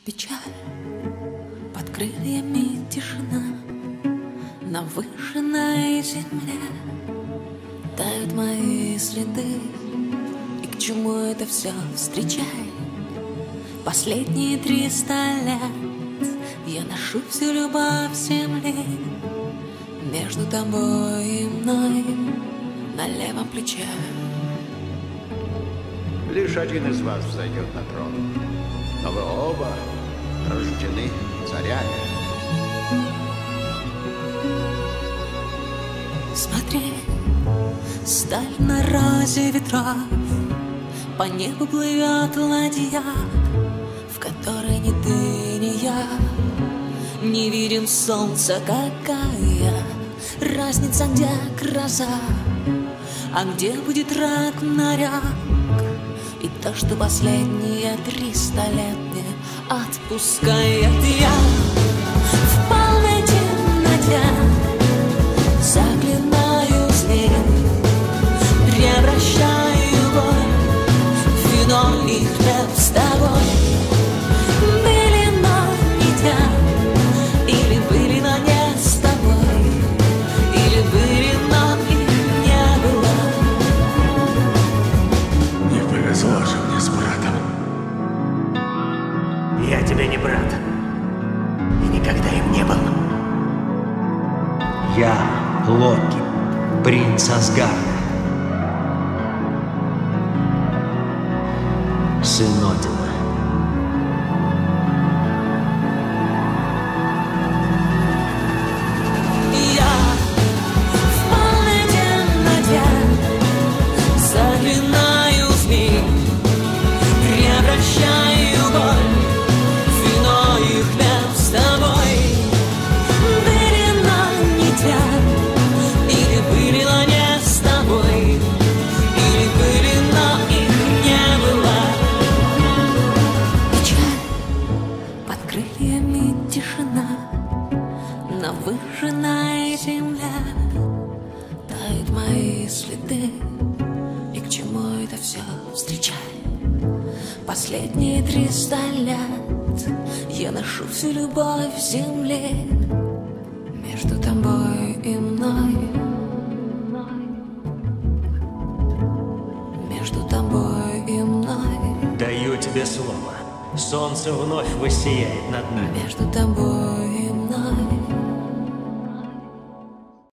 Печаль под крыльями, тишина на выжженной земле. Тают мои следы, и к чему это все? Встречай, последние 300 лет я ношу всю любовь земли. Между тобой и мной на левом плече. Лишь один из вас взойдет на трон, но вы оба рождены царями. Смотри, сталь на розе ветров, по небу плывет ладья, в которой ни ты, ни я не видим солнца. Какая разница, где гроза, а где будет Рагнарёк? И то, что последние 300 лет не отпускает. Я в полной темноте заклинаю змей, превращаю боль в вино и хлеб с тобой. Были, но не те, или были, но не с тобой, или были, но их не было. Не повезло же мне с братом. Я тебе не брат. И никогда им не был. Я Локи, принц Асгарда, сын Одина. Я в полной темноте заклинаю змей, превращаю боль в вино и хлеб с тобой. Были, но не те, или были, но не с тобой, или были, но их не было. Печаль под крыльями, тишина на выжженной земле. Тают мои следы, и к чему это все? Встречай, последние 300 лет я ношу всю любовь земли. Между тобой и мной, между тобой и мной, Даю тебе слово. Солнце вновь воссияет над нами. между тобой и мной.